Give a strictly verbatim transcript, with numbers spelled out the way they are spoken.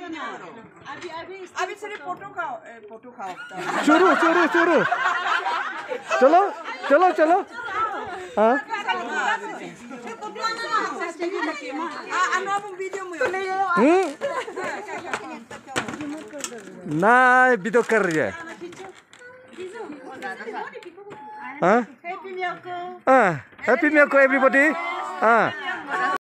अभी सिर्फ फोटो खाओ फोटो खाओ शुरू शुरू शुरू चलो चलो चलो हाँ ano abang video mo yun? हम्म ना वीडियो कर रही है हाँ Happy Miyako! हाँ हैप्पी न्यू ईयर एवरीबॉडी हाँ